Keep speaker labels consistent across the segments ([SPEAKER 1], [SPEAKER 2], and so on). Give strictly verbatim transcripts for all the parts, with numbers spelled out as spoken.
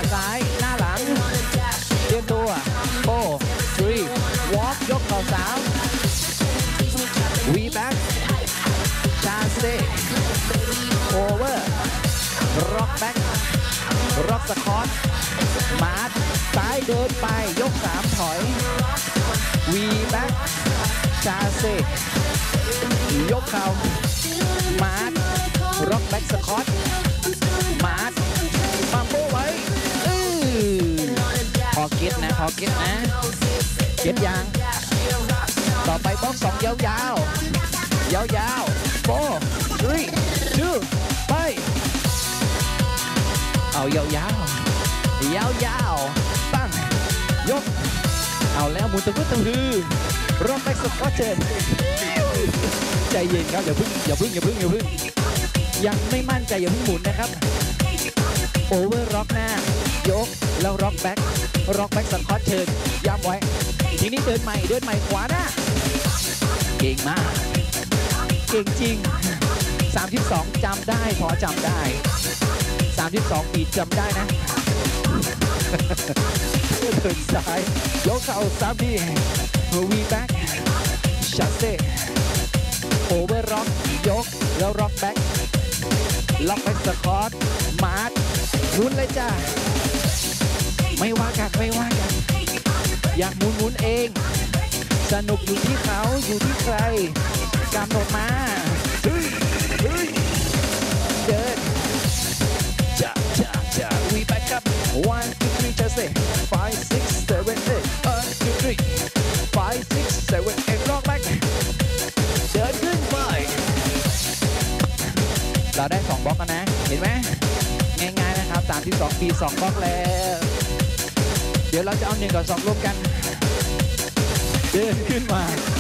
[SPEAKER 1] ซ้ายหน้าหลังเตรียมตัวโฟร์ทรีวอล์กยกเข่าสามวีแบ็กชาเซ่โอเวอร์ร็อกแบ็กร็อกสคอตมาร์ทซ้ายเดินไปยกสามถอยวีแบ็กชาเซ่ยกเข่ามาร์ทร็อกแบ็กสคอตมาร์ทปัมโบไว้พอเก็ตนะพอเก็ตนะเก็ตยางต่อไปบล็อกสองยาวยาวยาวยาวโฟร์ทรีทูไปเอายาวยาวยาวยาวตั้งยกเอาแล้วหมุนตะพื้นตะพือรอบแบ็กสควอตเชิญใจเย็นครับอย่าพึ่งอย่าพึ่งอย่าพึ่งอย่าพึ่งยังไม่มั่นใจอย่าพึ่งหมุนนะครับโอเวอร์ร็อกหน้ายกแล้วร็อกแบ็กร็อกแบ็กสควอตเชิญย้ำไว้ทีนี้เดินใหม่เดินใหม่ขวาหน้าเก่งมากเก่งจริงสามสิบสองจำได้พอจำได้สามสิบสองปีจำได้นะเดินซ้ายยกเข่าสามทีวีแบ็กชัดเซ่โอเวอร์ร็อกยกแล้วร็อกแบ็กล็อกแบ็กสควอตมาร์ทหมุนเลยจ้าไม่ว่ากันไม่ว่ากันอยากหมุนหมุนเองสนุกอยู่ที่เขาอยู่ที่ใครกำหนดมาเฮ้ยเฮ้ยเดินจ้าจ้าจ้าวีแบ็กครับ one two three จะเซ่ five six seven eight one two three five six seven eight ล็อกแบ็กเดินขึ้นไปเราได้สองบล็อกกันนะเห็นไหมง่ายๆนะครับสามที่สองปีสองบล็อกแล้วเดี๋ยวเราจะเอาหนึ่งกับสองรวมกันเดินขึ้นมา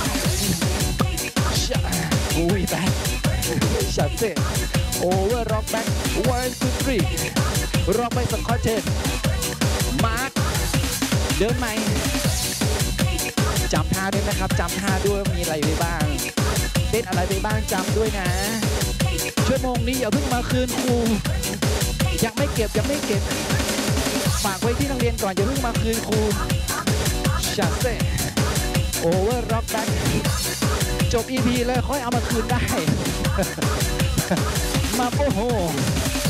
[SPEAKER 1] วีแบ็กชัดเจนโอเวอร์ร็อกแบ็ก one two three ร็อกไปสควอตเชนมาร์คเดินใหม่จำท่าด้วยนะครับจำท่าด้วยมีอะไรไปบ้างเต้นอะไรไปบ้างจำด้วยนะชั่วโมงนี้อย่าเพิ่งมาคืนครูยังไม่เก็บยังไม่เก็บฝากไว้ที่นักเรียนก่อนอย่าเพิ่งมาคืนครูชัดเจนโอเวอร์ร็อกแบ็กจบ อี พี เลยค่อยเอามาคืนได้มาโอ้โห